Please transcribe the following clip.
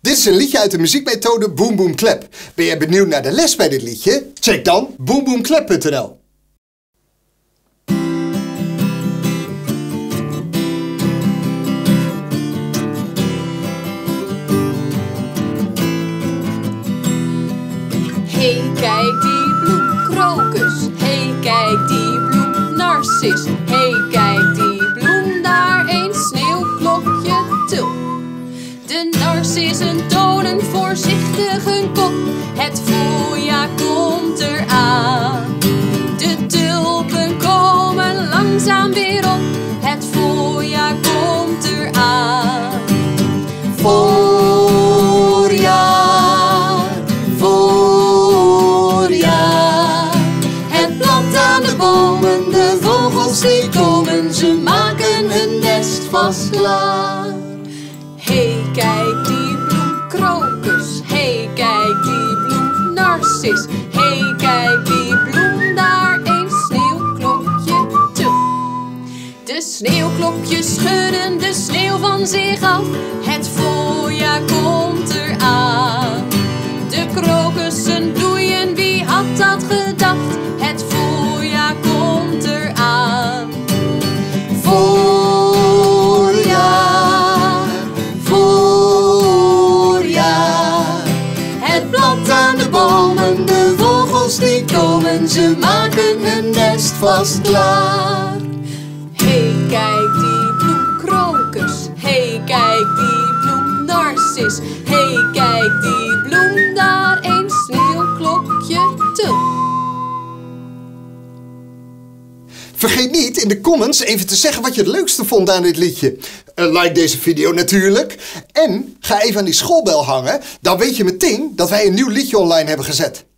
Dit is een liedje uit de muziekmethode Boom Boom Clap. Ben je benieuwd naar de les bij dit liedje? Check dan boomboomclap.nl. Hey, kijk die bloem krokus. Hey, kijk die bloem narcis. Hey, kijk die bloem daar, een sneeuwklokje tul. De narcissen tonen voorzichtig hun kop. Het voorjaar komt eraan. De tulpen komen langzaam weer op. Het voorjaar komt eraan. Voorjaar, voorjaar. Het plant aan de bomen, de vogels die komen, ze maken hun nest vast klaar. Hey, kijk die bloem krokus. Hey, kijk die bloem narcis. Hey, kijk die bloem daar, een sneeuwklokje tul. De sneeuwklokjes schudden de sneeuw van zich af. Het voorjaar komt eraan. De krokussen bloeien, wie had dat gedacht? Het voorjaar komt eraan. Voorjaar, voorjaar. Het plant aan de bomen, de vogels die komen, ze maken hun nest vast klaar. Hey, kijk die bloem krokus. Hey, kijk die bloem narcis. Hey, kijk die bloem daar, een sneeuwklokje tul. Vergeet niet in de comments even te zeggen wat je het leukste vond aan dit liedje. Like deze video natuurlijk. En ga even aan die schoolbel hangen. Dan weet je meteen dat wij een nieuw liedje online hebben gezet.